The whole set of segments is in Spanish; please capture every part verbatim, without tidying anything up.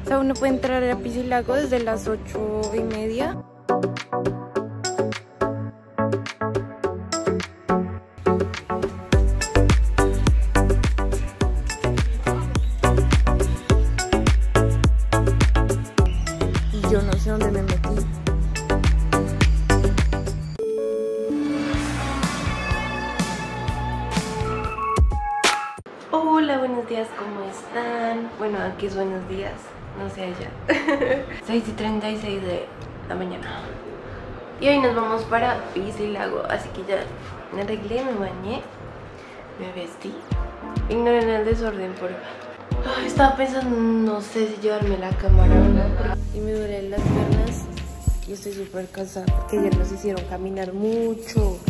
O sea, uno puede entrar a Piscilago desde las ocho y media. Y yo no sé dónde me metí. Hola, buenos días, ¿cómo están? Bueno, aquí es buenos días, no sé allá. seis y treinta y seis de la mañana. Y hoy nos vamos para Piscilago, así que ya me arreglé, me bañé, me vestí. Ignoren el desorden, por favor. Ay, estaba pensando, no sé si llevarme la cámara o no. Y me duelen las piernas y estoy súper cansada porque ayer nos hicieron caminar mucho.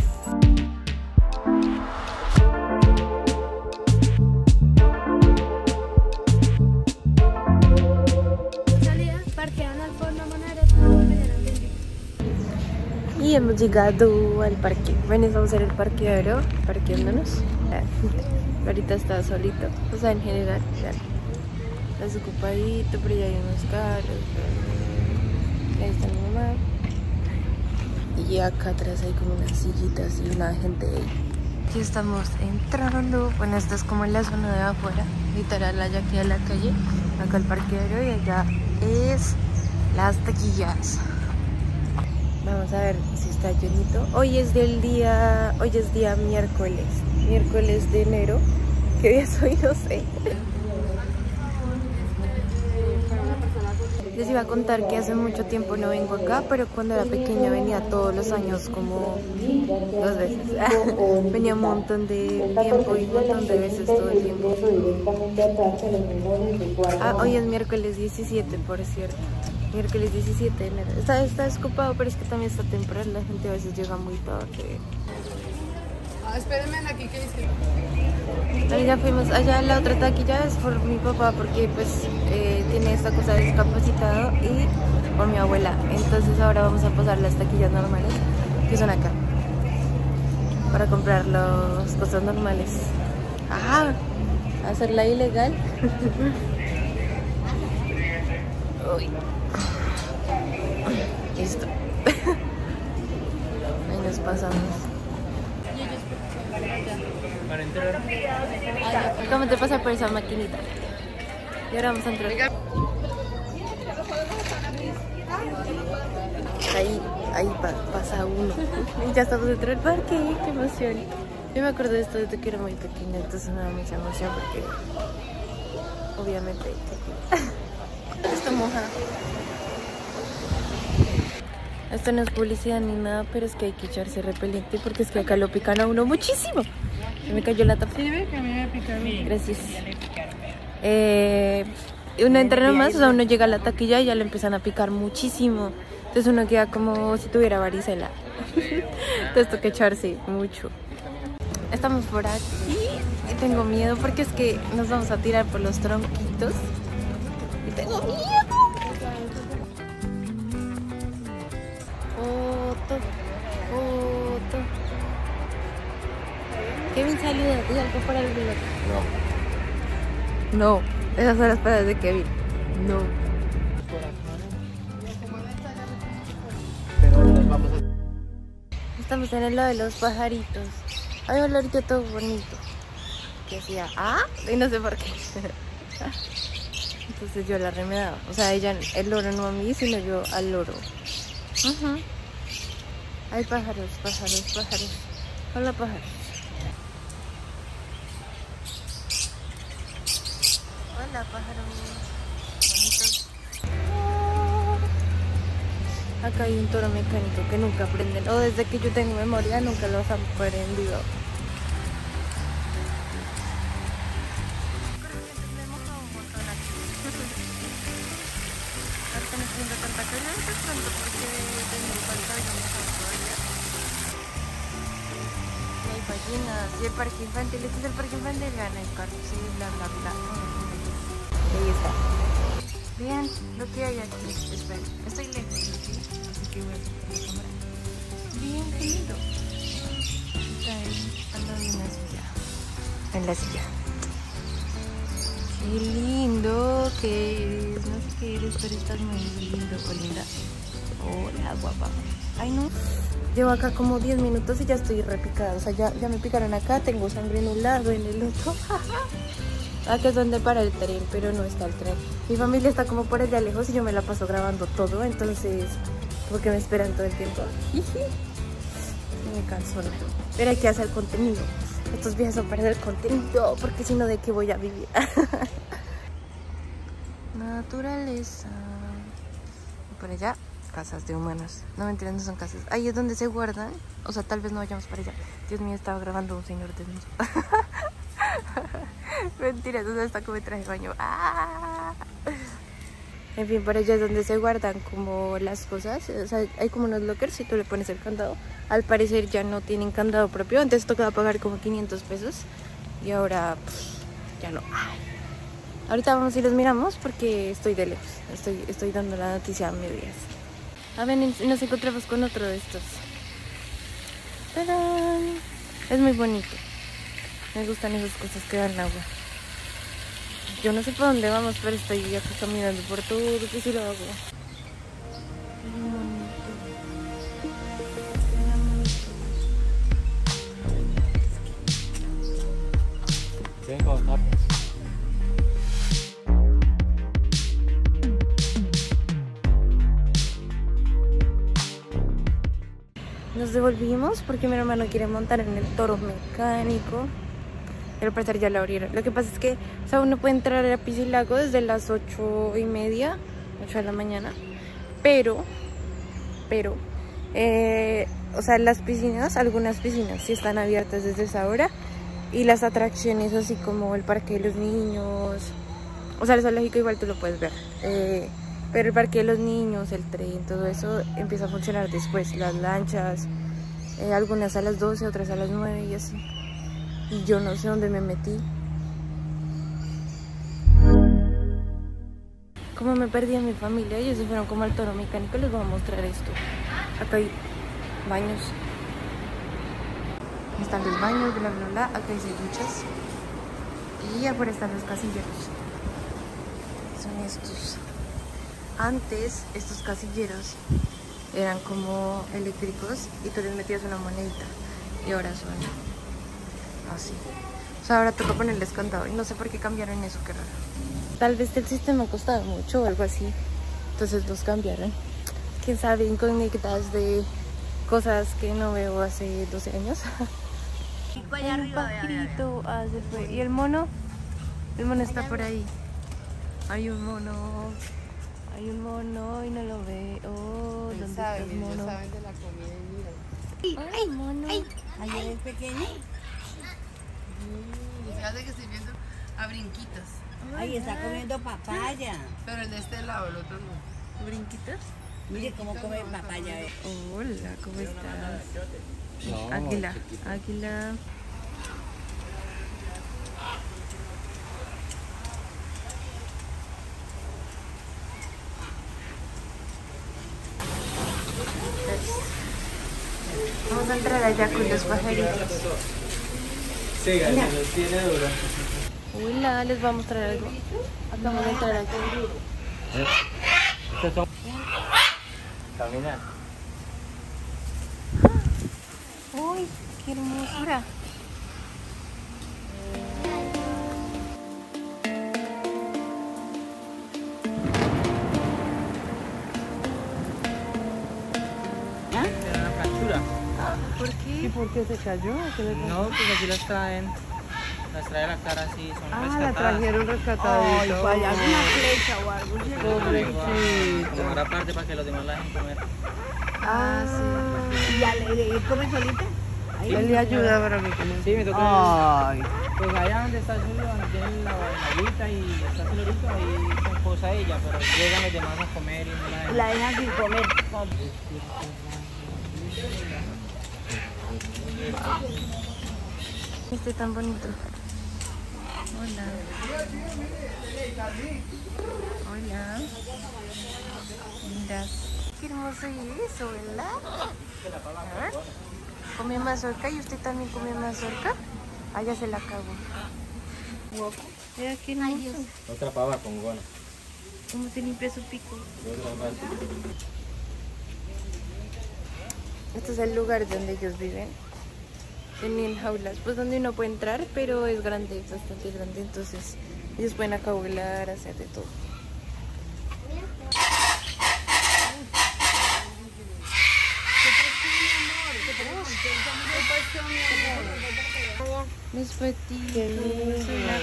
Y hemos llegado al parque. Bueno, vamos a hacer el parqueadero, parqueándonos. Ahorita está solito, o sea, en general, ya está desocupadito, pero ya hay unos carros. Ahí está mi mamá. Y acá atrás hay como unas sillitas y una gente ahí. Aquí estamos entrando. Bueno, esta es como la zona de afuera, literal, allá aquí a la calle. Acá el parqueadero y allá es las taquillas. Vamos a ver si está llenito. Hoy es del día, hoy es día miércoles, miércoles de enero. ¿Qué día es hoy? No sé. Les iba a contar que hace mucho tiempo no vengo acá, pero cuando era pequeña venía todos los años como dos veces. Venía un montón de tiempo y un montón de veces todo el tiempo. Ah, hoy es miércoles diecisiete, por cierto. Miércoles diecisiete de enero. Está, está descopado, pero es que también está temprano. La gente a veces llega muy tarde. Ah, espérenme aquí, ¿qué dice? Ahí ya fuimos. Allá la otra taquilla es por mi papá, porque pues eh, tiene esta cosa de discapacitado, y por mi abuela. Entonces ahora vamos a pasar las taquillas normales, que son acá, para comprar las cosas normales. Ajá, hacerla ilegal. Uy. Listo. Ahí nos pasamos. Para entrar. ¿Cómo te pasa por esa maquinita? Y ahora vamos a entrar. Ahí, ahí pa pasa uno. Y ya estamos dentro del parque. ¡Qué emoción! Yo me acuerdo de esto desde que era muy pequeña, entonces me da mucha emoción porque obviamente esto moja. Esto no es publicidad ni nada, pero es que hay que echarse repelente porque es que acá lo pican a uno muchísimo. Se me cayó la tapa. Sí, ve que a mí me pica. Gracias. Eh, uno entra nomás, o sea, uno llega a la taquilla y ya lo empiezan a picar muchísimo. Entonces uno queda como si tuviera varicela. Entonces toca echarse mucho. Estamos por aquí y tengo miedo porque es que nos vamos a tirar por los tronquitos. Y tengo miedo. Foto, foto. Kevin, saluda, ¿y algo para el vlog? No. No, esas son las palabras de Kevin. No. Estamos en el lado de los pajaritos. Hay un lorito todo bonito que hacía ah, y no sé por qué. Entonces yo la remedaba. O sea, ella, el loro no a mí, sino yo al loro. Uh-huh. Hay pájaros, pájaros, pájaros. Hola, pájaros. Hola, pájaros. Bonitos. Acá hay un toro mecánico que nunca prenden. O desde que yo tengo memoria, nunca los han prendido. Y el parque infantil, este es el parque infantil, gana el carro, sí, bla bla bla. Ahí está. Vean lo que hay aquí. Esperen, estoy lejos, ¿sí? Así que voy a sacar la cámara. Bien, qué lindo. Está ahí, al lado de una silla. En la silla. Qué lindo que es, no sé qué. Andrés, pero estás muy lindo, linda. Hola, guapa. Ay, no. Llevo acá como diez minutos y ya estoy repicada. O sea, ya, ya me picaron acá. Tengo sangre en un lado, en el otro. Acá es donde para el tren, pero no está el tren. Mi familia está como por allá lejos y yo me la paso grabando todo. Entonces, como que me esperan todo el tiempo. Me canso, ¿no? Pero hay que hacer contenido. Estos viajes son para hacer contenido, porque si no, ¿de qué voy a vivir? Naturaleza. Y por allá, casas de humanos. No, mentira, no son casas. Ahí es donde se guardan. O sea, tal vez no vayamos para allá. Dios mío, estaba grabando un señor desnudo. Mentira, eso está como traje de baño. ¡Ah! En fin, por allá es donde se guardan como las cosas. O sea, hay como unos lockers y tú le pones el candado. Al parecer ya no tienen candado propio. Antes tocaba pagar como quinientos pesos. Y ahora, pues, ya no. Ay. Ahorita vamos y los miramos porque estoy de lejos. Estoy, estoy dando la noticia a medias. A ver, y nos encontramos con otro de estos. ¡Tarán! Es muy bonito. Me gustan esas cosas que dan agua. Yo no sé por dónde vamos, pero estoy aquí caminando por todo, que si lo hago. Nos devolvimos porque mi hermano quiere montar en el toro mecánico. Pero parecer ya lo abrieron. Lo que pasa es que, o sea, uno puede entrar a Piscilago desde las ocho y media, ocho de la mañana. Pero, pero, eh, o sea, las piscinas, algunas piscinas sí están abiertas desde esa hora. Y las atracciones, así como el parque de los niños, o sea, el zoológico igual tú lo puedes ver. Eh, pero el parque de los niños, el tren, todo eso empieza a funcionar después. Las lanchas, eh, algunas a las doce, otras a las nueve y así. Y yo no sé dónde me metí. Como me perdí a mi familia, ellos se fueron como al toro mecánico. Les voy a mostrar esto. Acá hay baños. Están los baños, bla, bla, bla. Acá hay duchas. Y afuera están los casilleros. Son estos. Antes, estos casilleros eran como eléctricos y tú les metías una monedita. Y ahora son así. O sea, ahora toca ponerles candado y no sé por qué cambiaron eso, qué raro. Tal vez el sistema costaba mucho o algo así, entonces los cambiaron. Quién sabe, incógnitas de cosas que no veo hace doce años. Hay un pajarito, ah, se fue. ¿Y el mono? El mono está por ahí. Hay un mono. Hay un mono y no lo veo. Oh, ¿dónde está el mono? saben de la comida y mira. Ay, mono. Ayer es pequeño. Se hace que estoy viendo a brinquitos. Ay, está comiendo papaya. Pero el de este lado, el otro no. ¿Brinquitos? Mire cómo come papaya. eh. Hola, ¿cómo estás? No, águila, chiquita. Águila. Vamos a entrar allá con los pajaritos. Sí, gana, los tiene duro. Hola, les voy a mostrar algo. Acabamos de entrar aquí. Estos son... Camina. Uy, qué hermosura. Tiene una fractura. ¿Por qué? ¿Y por qué se cayó? ¿Qué le pasó? No, pues aquí las traen. Las trae la cara así, son Ah, la rescatadas. trajeron rescatadita. Ay, vaya, una flecha o algo. Pobrecito. Como una parte para que los demás la dejen comer. Ah, sí. ¿Y ya le, le come solita? Ahí. Él le ayuda para que coma. Sí, me toca. Ay. Pues allá donde está el suyo, donde tiene la agüita y está el lorito, ahí se posa ella, pero llegan los demás a comer y no la dejan. La dejan sin comer. Este tan bonito. Hola. Hola. Mira. Qué hermoso es eso, ¿verdad? A ver. Come mazorca y usted también come mazorca. Ah, ya se la acabó. Mira qué hermoso. Otra pava con gona. ¿Cómo se limpia su pico? Este es el lugar donde ellos viven. Tienen jaulas, pues donde uno puede entrar, pero es grande, es bastante grande, entonces ellos pueden acá volar, hacer de todo. Los patitos.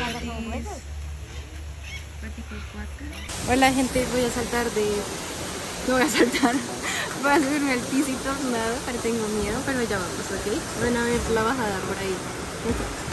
Hola gente, voy a saltar de... No voy a saltar. Voy a subirme al pisito, nada, pero tengo miedo, pero ya vamos, ¿ok? Van a ver la bajada por ahí.